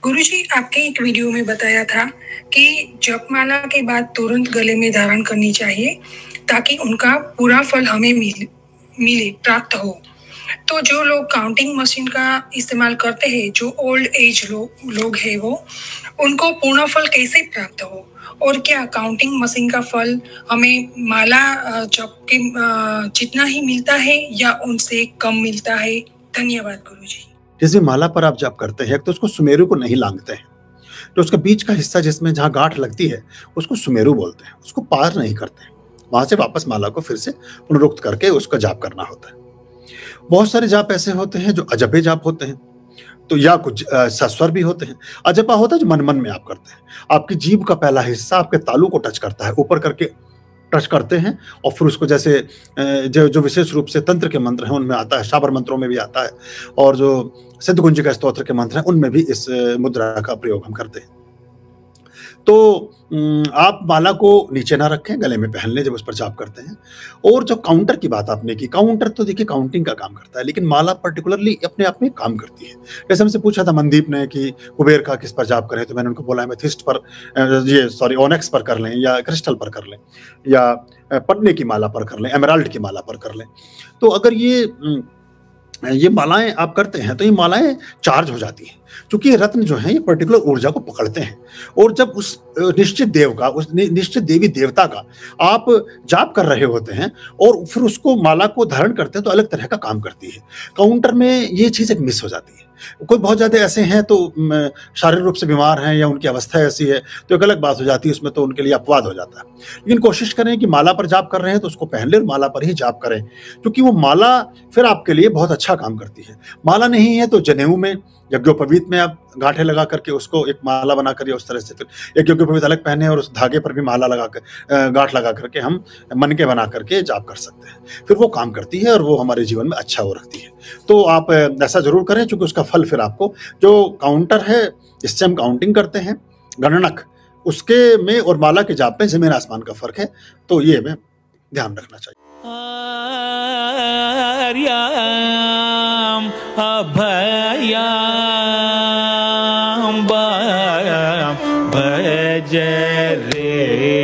गुरुजी, आपके एक वीडियो में बताया था कि जपमाला के बाद तुरंत गले में धारण करनी चाहिए ताकि उनका पूरा फल हमें मिले प्राप्त हो। तो जो लोग काउंटिंग मशीन का इस्तेमाल करते हैं, जो ओल्ड एज लोग हैं वो, उनको पूर्ण फल कैसे प्राप्त हो? और क्या काउंटिंग मशीन का फल हमें माला जप के जितना ही मिलता है या उनसे कम मिलता है? धन्यवाद गुरुजी। जिस भी माला पर आप जप करते हैं, एक तो उसको सुमेरु को नहीं लांघते हैं। तो उसका बीच का हिस्सा जिसमें जहाँ गांठ लगती है, उसको सुमेरु बोलते हैं। उसको पार नहीं करते हैं। वहां से वापस माला को फिर से पुनरुक्त करके उसका जाप करना होता है। बहुत सारे जाप ऐसे होते हैं जो अजपे जाप होते हैं, तो या कुछ सस्वर भी होते हैं। अजपा होता है जो मन मन में आप करते हैं। आपकी जीभ का पहला हिस्सा आपके तालू को टच करता है, ऊपर करके टच करते हैं और फिर उसको जैसे जो विशेष रूप से तंत्र के मंत्र हैं उनमें आता है, शाबर मंत्रों में भी आता है, और जो सिद्धकुंजिका स्तोत्र के मंत्र हैं उनमें भी इस मुद्रा का प्रयोग हम करते हैं। तो आप माला को नीचे ना रखें, गले में पहन लें जब उस पर जाप करते हैं। और जो काउंटर की बात आपने की, काउंटर तो देखिए काउंटिंग का काम करता है, लेकिन माला पर्टिकुलरली अपने आप में काम करती है। जैसे हमसे पूछा था मनदीप ने कि कुबेर का किस पर जाप करें, तो मैंने उनको बोला एमेथिस्ट पर, ओनेक्स पर कर लें, या क्रिस्टल पर कर लें, या पन्ने की माला पर कर लें, एमराल्ड की माला पर कर लें। तो अगर ये मालाएं आप करते हैं तो ये मालाएं चार्ज हो जाती हैं, क्योंकि ये रत्न जो हैं ये पर्टिकुलर ऊर्जा को पकड़ते हैं। और जब उस निश्चित देव का, उस निश्चित देवी देवता का आप जाप कर रहे होते हैं और फिर उसको माला को धारण करते हैं तो अलग तरह का काम करती है। काउंटर में ये चीज़ एक मिस हो जाती है। कोई बहुत ज़्यादा ऐसे हैं तो शारीरिक रूप से बीमार हैं या उनकी अवस्था ऐसी है तो एक अलग बात हो जाती है, उसमें तो उनके लिए अपवाद हो जाता है। लेकिन कोशिश करें कि माला पर जाप कर रहे हैं तो उसको पहन लें और माला पर ही जाप करें, क्योंकि वो माला फिर आपके लिए बहुत अच्छा काम करती है। माला नहीं है तो जनेऊ में, यज्ञोपवीत में आप गांठें लगा करके उसको एक माला बनाकर, या उस तरह से फिर एक यज्ञोपवीत अलग पहने और उस धागे पर भी माला लगा कर, गांठ लगा करके हम मन के बना करके जाप कर सकते हैं। फिर वो काम करती है और वो हमारे जीवन में अच्छा हो रखती है। तो आप ऐसा जरूर करें, क्योंकि उसका फल फिर आपको, जो काउंटर है जिससे हम काउंटिंग करते हैं, गणनक, उसके में और माला के जाप में जमीन आसमान का फर्क है। तो ये हमें ध्यान रखना चाहिए। अभयाम भज रे